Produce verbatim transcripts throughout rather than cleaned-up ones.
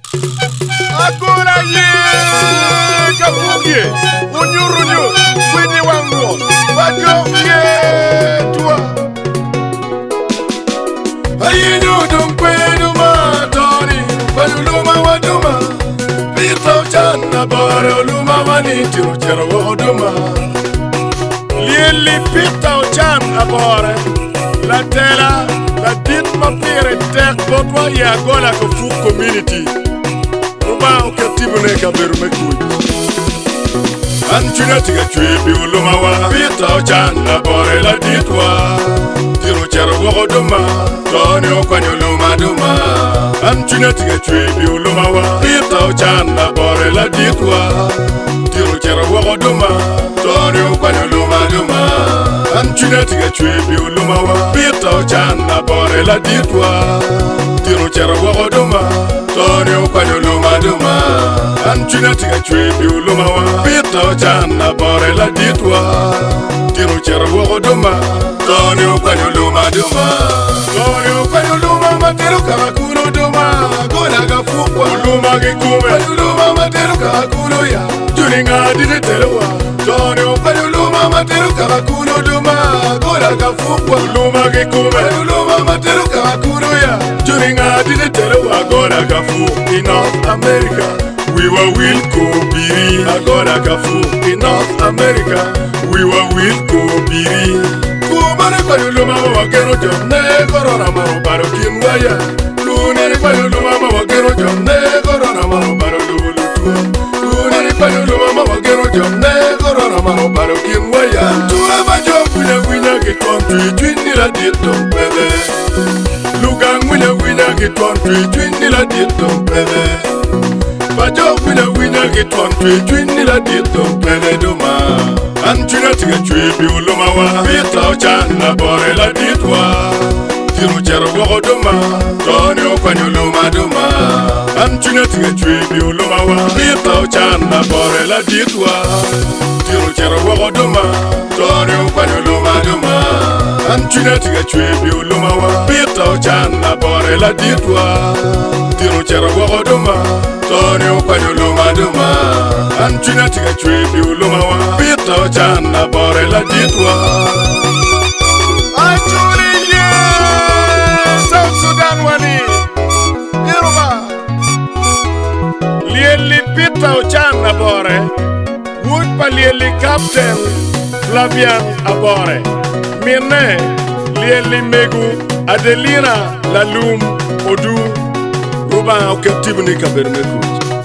Agora ye kapuye unyurunyu kwini wangu bajo ye tua ayinyu dumpedu matoni baluluma waduma pito channa bara luma wani tiru chero waduma lieli pito channa bara la tela la dit ma pire tek botwa ya gola ko fu community Ruba o katibune kaberu mekuj Anchuna tiga chui biuluma wa Pita o chanda bore la ditwa Tiro chero wako duma Toni o kwanyo luma duma Anchuna tiga chui biuluma wa Pita o chanda bore la ditwa Tiro chero wako duma Toni o kwanyo luma duma Anchuna tiga chui biuluma wa Pita o chanda bore la ditwa Tiro chero wako duma Toni o kwanyo luma duma Anchuna tiga chui biuluma wa Pita o chanda bore la ditwa Tiro chero wako duma Toni o kwanyo luma duma Toni o kwanyo luma matero karakulo duma Gola gafukwa luma gikume Luma matero karakulo ya Juninga dine telewa Toni o kwanyo luma matero karakulo duma Gola gafukwa luma gikume Luma matero karakulo ya Juninga dine telewa Gola gafu in North America We were will go biri Gola gafu in North America We were will go biri Kumane kwa yuluma mawakero jomne Korona marubaro kinwaya Lunani kwa yuluma mawakero jomne Korona marubaro lulutua Lunani kwa yuluma mawakero jomne Korona marubaro kinwaya Tuwa bajo kunya kunya kikontri Twini la dito mpele Lugang kunya kunya kikontri Twini la dito mpele Bajo kunya kunya kikontri Twini la dito mpele duma Anchuna tiga chui biuluma wa Pita o chanda bore la ditwa Tiro chero wako duma Toni o kwanyo luma duma Anchuna tiga chui biuluma wa Pita o chanda bore la ditwa Tiro chero wako duma Toni o kwanyo luma duma Anchuna tiga chui biuluma wa Pita o chanda bore la ditwa Tiro chero wako duma Toni o kwanyo luma duma Anchuna tiga chui biuluma wa Pita o chanda bore la ditwa Anchuri ye South Sudan wani Yoruba Lieli Pita o chanda bore Wood pa lieli Captain Flavian abore Mine lieli Megu Adelina Lalum Odu Ruba o ketibuni kabermeku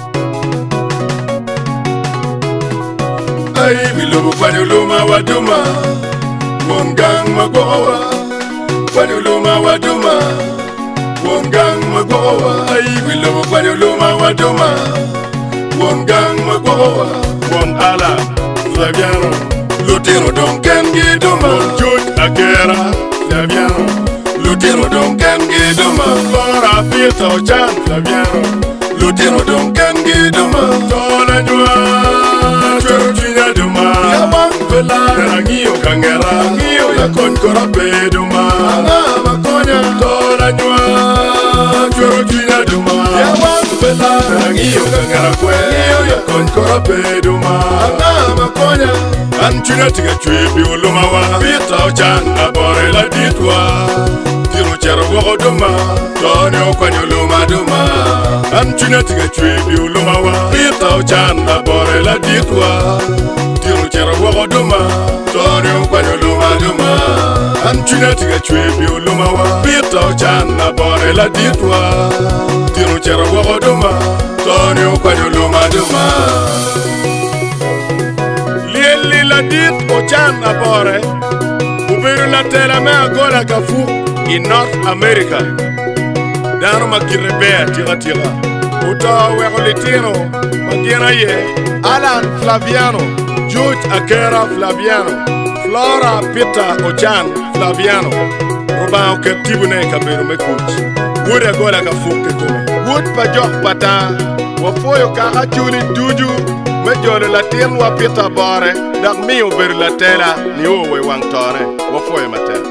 Ay bilobu kwanyuluma waduma Wongang magowa Kwanyuluma waduma Wongang magowa Ay bilobu kwanyuluma waduma Wongang magowa Won ala Flaviano Lutiro donken giduma Juj agera Flaviano Lutiro donken giduma Flora Pita o chan Flaviano Lutiro donken giduma Tola jua Choro chinya duma Yamang vela Rangiyo kangera Rangiyo ya konkora peduma Anga makonya Tola jua Choro chinya duma Yamang vela Rangiyo kangera kwe Rangiyo ya konkora peduma Anga makonya Anchuna tiga chui biuluma wa Pita o chanda bore la ditwa Tiro chero wako duma Toni o kwanyo luma duma Anchuna tiga chui biuluma wa Pita o chanda bore la ditwa Tiro chero wako duma Toni o kwanyo luma duma Anchuna tiga chui biuluma wa Pita o chanda bore la ditwa Tiro chero wako duma Toni o kwanyo luma duma Lieli la dit o chanda bore Ubiru la tela mea gola kafu in North America Dano makirebea tira tira Uta weko litino Magira ye Alan Flaviano George Akera Flaviano Flora Pita Ochan Flaviano Ruba o ketibune kaberu mekuch Wude gola kafu kekume Wud pa jok pata Wafoyo kaka chuli duju Mejole la tirn wa Pita bore Dak mi ubiru la tela Ni uwe wang tore Wafoyo matela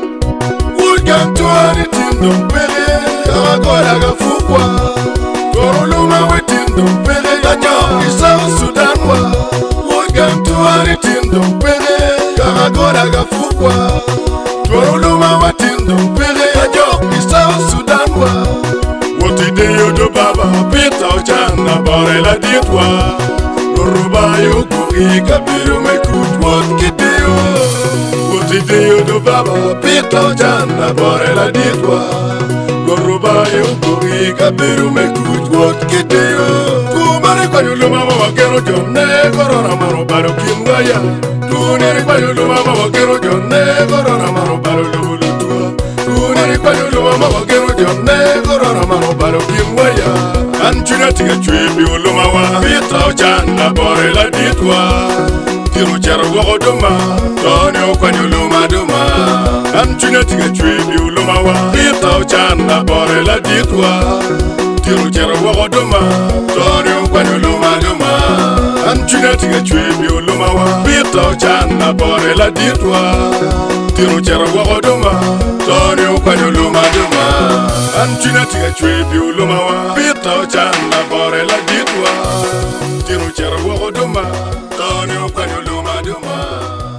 Gantuani tindo pele Kama gola gafukwa Toro luma wete tindo pere Kanyo South Sudan wa Wogan tuari tindo pere Karagora gafukwa Tuaruluma wa tindo pere Kanyo South Sudan wa Wotide yodo baba Pita ochana barela ditwa Yoruba yukuri kabiru mekut wot kideo Wotide yodo baba Pita ochana barela ditwa Yoruba yukuri kabiru mekut wot kideo Kumare kwa yuluma wakero jonne Korona maro baro kimgaya Tuneri kwa yuluma wakero jonne Korona maro baro lulutua Tuneri kwa yuluma wakero jonne Korona maro baro kimgaya Anchuna tiga chwebi uluma wa Pita ochana borela ditwa Tiru chero wakoduma Toni okwanyo luma duma Anchuna tiga chwebi uluma wa Pita ochana borela ditwa Tiru chero wakoduma Toni okwanyo luma duma Anchuna tiga chwebi uluma wa Pita ochana borela ditwa Tiru chero wakoduma Toni okwanyo luma duma Anchuna tiga chwebi uluma wa Pita ochana borela ditwa Tiru chero wakoduma Toni okwanyo luma duma